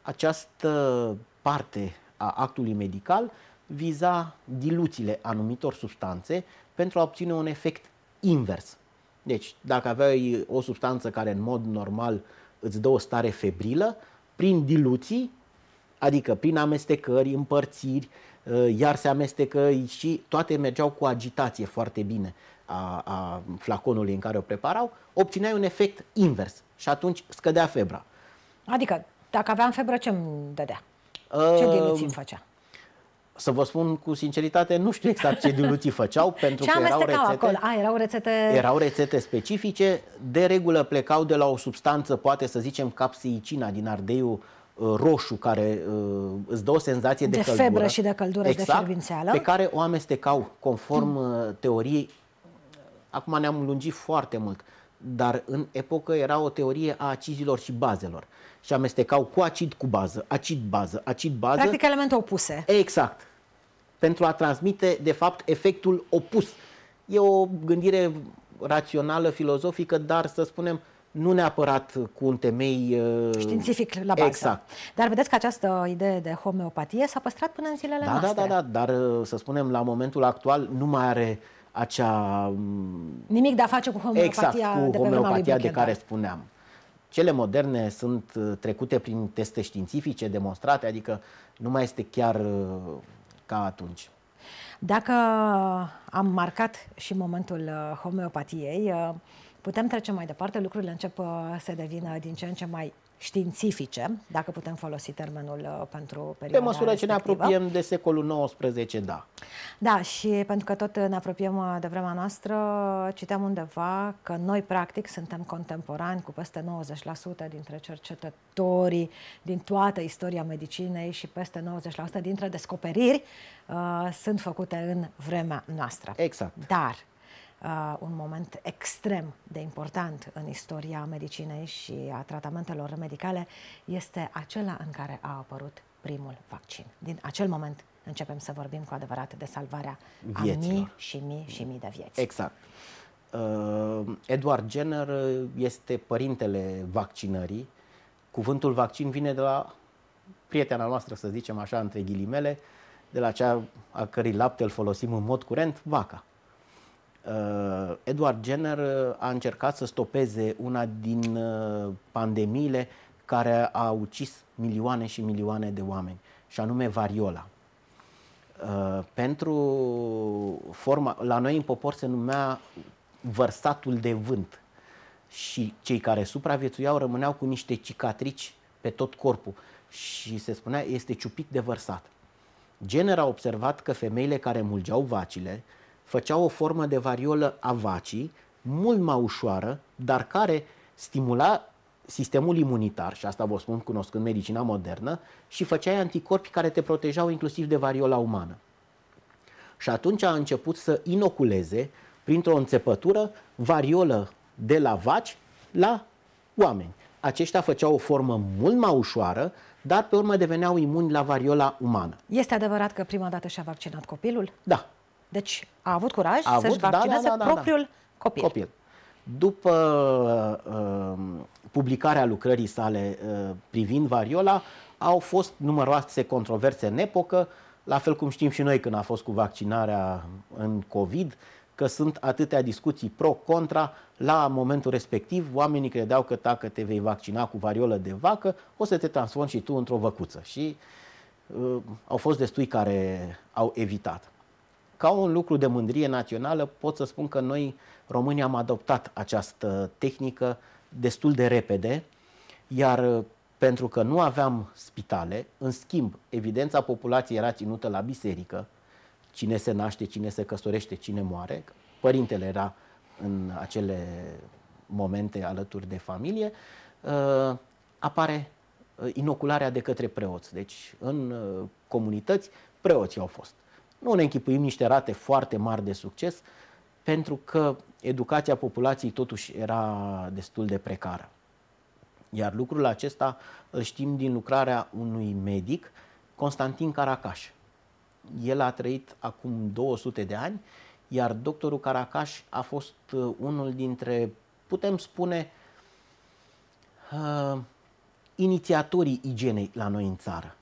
Această parte a actului medical viza diluțiile anumitor substanțe pentru a obține un efect invers. Deci, dacă aveai o substanță care în mod normal îți dă o stare febrilă, prin diluții, adică prin amestecări, împărțiri, iar se amestecă și toate mergeau cu agitație foarte bine a, a flaconului în care o preparau, obțineai un efect invers și atunci scădea febra. Adică, dacă aveam febră, ce-mi dădea? Ce Uh, diluții îmi făcea? Să vă spun cu sinceritate, nu știu exact ce diluții făceau, pentru Ce că erau amestecau rețete, acolo? A, erau rețete... erau rețete specifice. De regulă plecau de la o substanță, poate să zicem capseicina din ardeiul uh, roșu, care uh, îți dă o senzație de, de căldură. febră și de căldură exact, și de fierbințeală. Pe care o amestecau conform uh, teoriei. Acum ne-am lungit foarte mult, dar în epocă era o teorie a acizilor și bazelor. Și amestecau cu acid cu bază, acid-bază, acid-bază. Practic elemente opuse. Exact. Pentru a transmite, de fapt, efectul opus. E o gândire rațională, filozofică, dar, să spunem, nu neapărat cu un temei științific la bază. Exact. Dar vedeți că această idee de homeopatie s-a păstrat până în zilele da, noastre. Da, da, da, dar, să spunem, la momentul actual nu mai are acea... Nimic de a face cu homeopatia, exact, cu de, pe homeopatia de care spuneam. Cele moderne sunt trecute prin teste științifice, demonstrate, adică nu mai este chiar ca atunci. Dacă am marcat și momentul homeopatiei, putem trece mai departe, lucrurile încep să devină din ce în ce mai științifice, dacă putem folosi termenul pentru perioada Pe măsură ce ne respectivă. apropiem de secolul nouăsprezece, da. Da, și pentru că tot ne apropiem de vremea noastră, citeam undeva că noi, practic, suntem contemporani cu peste nouăzeci la sută dintre cercetătorii din toată istoria medicinei și peste nouăzeci la sută dintre descoperiri uh, sunt făcute în vremea noastră. Exact. Dar uh, un moment extrem de important în istoria medicinei și a tratamentelor medicale este acela în care a apărut primul vaccin. Din acel moment începem să vorbim cu adevărat de salvarea vieților. A mii și mii și mii de vieți. Exact. Uh, Edward Jenner este părintele vaccinării. Cuvântul vaccin vine de la prietena noastră, să zicem așa, între ghilimele, de la cea a cărei lapte îl folosim în mod curent, vaca. Uh, Edward Jenner a încercat să stopeze una din uh, pandemiile care a ucis milioane și milioane de oameni, și anume variola. Uh, pentru forma, la noi în popor se numea vărsatul de vânt și cei care supraviețuiau rămâneau cu niște cicatrici pe tot corpul și se spunea este ciupit de vărsat. Jenner a observat că femeile care mulgeau vacile făceau o formă de variolă a vacii mult mai ușoară, dar care stimula sistemul imunitar, și asta vă spun cunoscând medicina modernă, și făceai anticorpi care te protejau inclusiv de variola umană. Și atunci a început să inoculeze printr-o înțepătură variolă de la vaci la oameni. Aceștia făceau o formă mult mai ușoară, dar pe urmă deveneau imuni la variola umană. Este adevărat că prima dată și-a vaccinat copilul? Da. Deci a avut curaj a să-și vaccineze da, da, da, da, propriul da. copil. copil. După uh, publicarea lucrării sale uh, privind variola, au fost numeroase controverse în epocă, la fel cum știm și noi când a fost cu vaccinarea în COVID, că sunt atâtea discuții pro-contra. La momentul respectiv, oamenii credeau că dacă te vei vaccina cu variolă de vacă, o să te transformi și tu într-o văcuță. Și uh, au fost destui care au evitat. Ca un lucru de mândrie națională, pot să spun că noi, românii, am adoptat această tehnică destul de repede, iar pentru că nu aveam spitale, în schimb, evidența populației era ținută la biserică, cine se naște, cine se căsătorește, cine moare, părintele era în acele momente alături de familie, apare inocularea de către preoți. Deci, în comunități, preoții au fost. Nu ne închipuim niște rate foarte mari de succes, pentru că educația populației totuși era destul de precară. Iar lucrul acesta îl știm din lucrarea unui medic, Constantin Caracaș. El a trăit acum două sute de ani, iar doctorul Caracaș a fost unul dintre, putem spune, uh, inițiatorii igienei la noi în țară.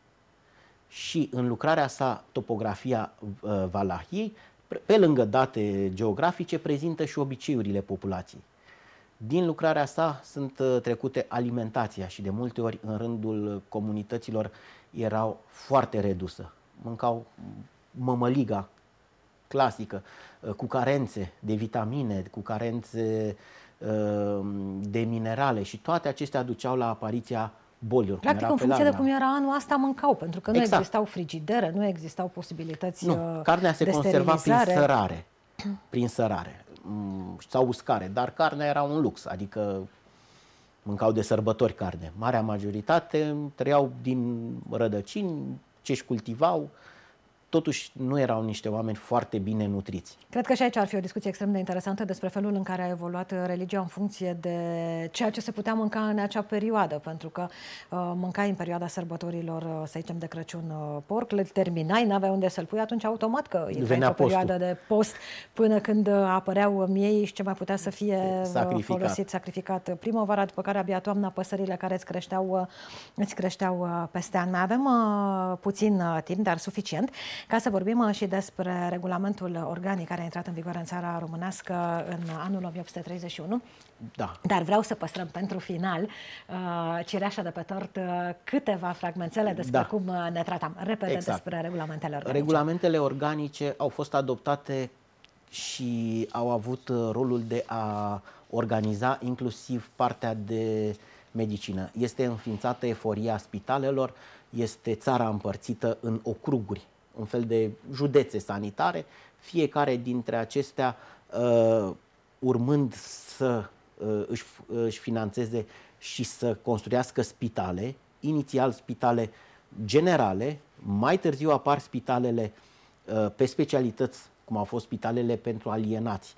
Și în lucrarea sa, Topografia uh, Valahiei, pe lângă date geografice, prezintă și obiceiurile populației. Din lucrarea sa sunt uh, trecute alimentația și de multe ori în rândul comunităților erau foarte redusă. Mâncau mămăliga clasică, uh, cu carențe de vitamine, cu carențe uh, de minerale și toate acestea duceau la apariția bolilor. Practic, în funcție de cum era anul, asta mâncau, pentru că nu exact. existau frigidere, nu existau posibilități nu. de Carnea se conserva prin sărare, prin sărare sau uscare, dar carnea era un lux, adică mâncau de sărbători carne. Marea majoritate trăiau din rădăcini, ce-și cultivau, totuși nu erau niște oameni foarte bine nutriți. Cred că și aici ar fi o discuție extrem de interesantă despre felul în care a evoluat religia în funcție de ceea ce se putea mânca în acea perioadă, pentru că uh, mâncai în perioada sărbătorilor, uh, să zicem, de Crăciun uh, porc, le terminai, n-aveai unde să-l pui, atunci automat că intrai într-o perioadă de post până când uh, apăreau miei și ce mai putea să fie sacrificat. folosit, sacrificat primăvara, după care abia toamna păsările care îți creșteau, uh, îți creșteau uh, peste an. Mai avem uh, puțin uh, timp, dar suficient, ca să vorbim și despre regulamentul organic care a intrat în vigoare în țara românească în anul o mie opt sute treizeci și unu. Da. Dar vreau să păstrăm pentru final uh, cireașa de pe tort, uh, câteva fragmentele despre da. cum ne tratam. Repede exact. despre regulamentele organice. Regulamentele organice au fost adoptate și au avut rolul de a organiza inclusiv partea de medicină. Este înființată eforia spitalelor, este țara împărțită în ocruguri, un fel de județe sanitare, fiecare dintre acestea uh, urmând să uh, își, își finanțeze și să construiască spitale, inițial spitale generale, mai târziu apar spitalele uh, pe specialități, cum au fost spitalele pentru alienați,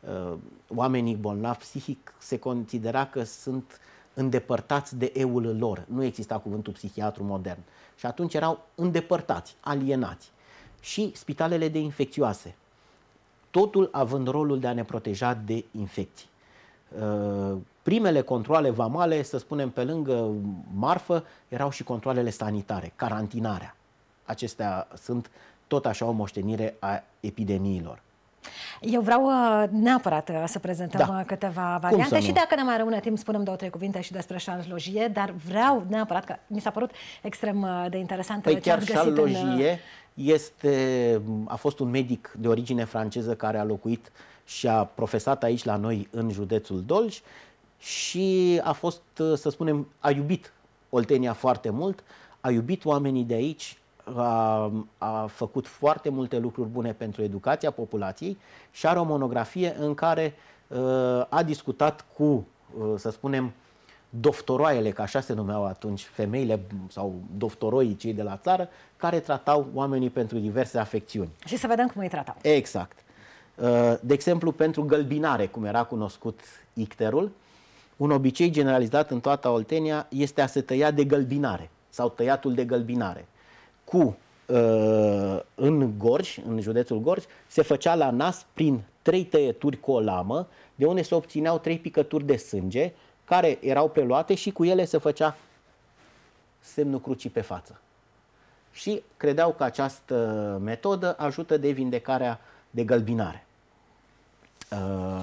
oamenii bolnavi psihic se considera că sunt îndepărtați de eul lor. Nu exista cuvântul psihiatru modern. Și atunci erau îndepărtați, alienați. Și spitalele de infecțioase, totul având rolul de a ne proteja de infecții. Primele controale vamale, să spunem, pe lângă marfă, erau și controalele sanitare, carantinarea. Acestea sunt tot așa o moștenire a epidemiilor. Eu vreau neapărat să prezentăm da. câteva variante și dacă ne mai rămâne timp spunem două, trei cuvinte și despre Charles Logier, dar vreau neapărat, că mi s-a părut extrem de interesant păi ce ați găsit Charles în... Logier este, a fost un medic de origine franceză care a locuit și a profesat aici la noi în județul Dolj și a fost, să spunem, a iubit Oltenia foarte mult, a iubit oamenii de aici, A, a făcut foarte multe lucruri bune pentru educația populației și are o monografie în care uh, a discutat cu, uh, să spunem, doftoroaiele, că așa se numeau atunci, femeile sau doftoroii cei de la țară, care tratau oamenii pentru diverse afecțiuni. Și să vedem cum îi tratau. Exact. Uh, de exemplu, pentru gălbinare, cum era cunoscut icterul, un obicei generalizat în toată Oltenia este a se tăia de gălbinare sau tăiatul de gălbinare. Cu, uh, în Gorj, în județul Gorj, se făcea la nas prin trei tăieturi cu o lamă, de unde se obțineau trei picături de sânge, care erau preluate și cu ele se făcea semnul crucii pe față. Și credeau că această metodă ajută de vindecarea de gălbinare. Uh,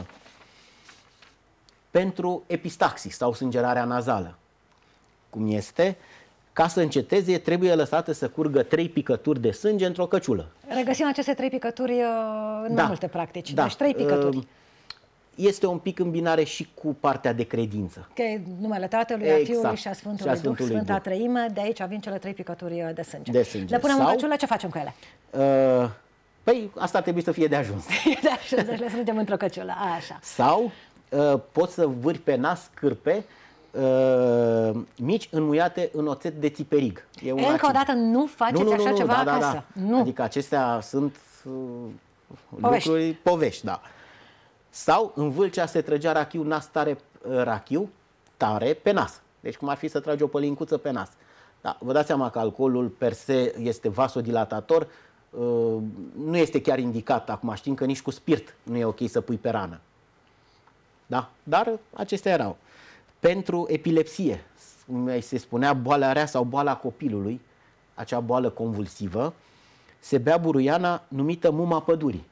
pentru epistaxis sau sângerarea nazală, cum este, ca să înceteze, trebuie lăsată să curgă trei picături de sânge într-o căciulă. Regăsim aceste trei picături în da. mai multe practici. Da. Deci trei picături. Este un pic în binare și cu partea de credință. Că e numele Tatălui, a Fiului exact. și a Sfântului, și a Sfântului Duh, Sfânta Duh. Treime. De aici avem cele trei picături de sânge. De sânge. Le punem Sau, în căciulă, ce facem cu ele? Uh, păi, asta trebuie să fie de ajuns. de ajuns, deci le strângem într-o căciulă. Așa. Sau uh, poți să vâri pe nas cârpe Uh, mici înmuiate în oțet de țiperig. E Încă acid. o dată nu faceți nu, nu, așa nu, ceva da, acasă. Da, da. Nu. Adică acestea sunt uh, povești. lucruri, povești, da. Sau în Vâlcea se trăgea rachiu, nas tare, rachiu tare pe nas. Deci cum ar fi să tragi o pălincuță pe nas. Da, vă dați seama că alcoolul per se este vasodilatator, uh, nu este chiar indicat. Acum știm că nici cu spirit nu e ok să pui pe rană. Da? Dar acestea erau. Pentru epilepsie, se spunea boala rea sau boala copilului, acea boală convulsivă, se bea buruiana numită muma pădurii.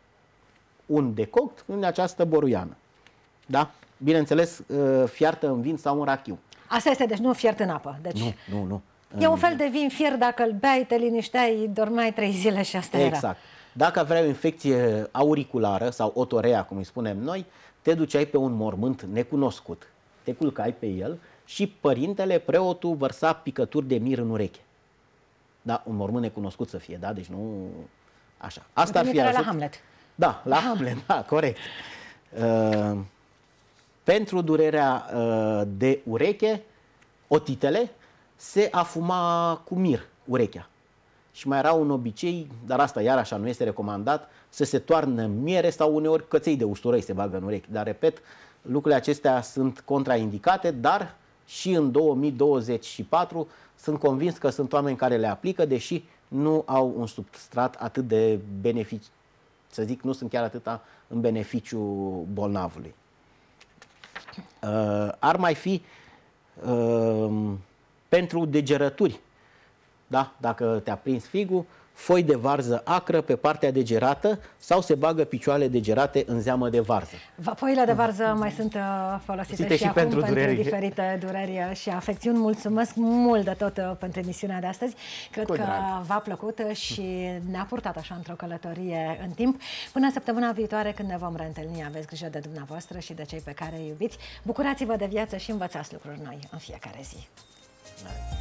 Un decoct în această boruiană. Da? Bineînțeles, fiartă în vin sau în rachiu. Asta este, deci nu fiert în apă. Deci... Nu, nu, nu. E un fel de vin fiert, dacă îl beai, te linișteai, dormeai trei zile și asta era. Exact. Dacă aveai o infecție auriculară sau otorea, cum îi spunem noi, te duceai pe un mormânt necunoscut. Te culcai pe el și părintele, preotul, vărsa picături de mir în ureche. Da, un mormânt necunoscut să fie, da? Deci nu așa. Asta ar fi la Hamlet. Da, la Hamlet, da, corect. Uh, pentru durerea uh, de ureche, otitele, se afuma cu mir urechea. Și mai era un obicei, dar asta iar așa nu este recomandat, să se toarnă miere sau uneori căței de usturoi se bagă în urechi. Dar, repet, lucrurile acestea sunt contraindicate, dar și în două mii douăzeci și patru sunt convins că sunt oameni care le aplică, deși nu au un substrat atât de beneficiu, să zic, nu sunt chiar atâta în beneficiu bolnavului. Uh, ar mai fi uh, pentru degerături, da? Dacă te-a prins figul, foi de varză acră pe partea degerată sau se bagă picioarele degerate în zeamă de varză. Foile de varză mai sunt folosite și, și acum pentru, pentru diferite dureri și afecțiuni. Mulțumesc mult de tot pentru emisiunea de astăzi. Cred Cu că v-a plăcut și ne-a purtat așa într-o călătorie în timp. Până săptămâna viitoare, când ne vom reîntâlni, aveți grijă de dumneavoastră și de cei pe care îi iubiți. Bucurați-vă de viață și învățați lucruri noi în fiecare zi. Da.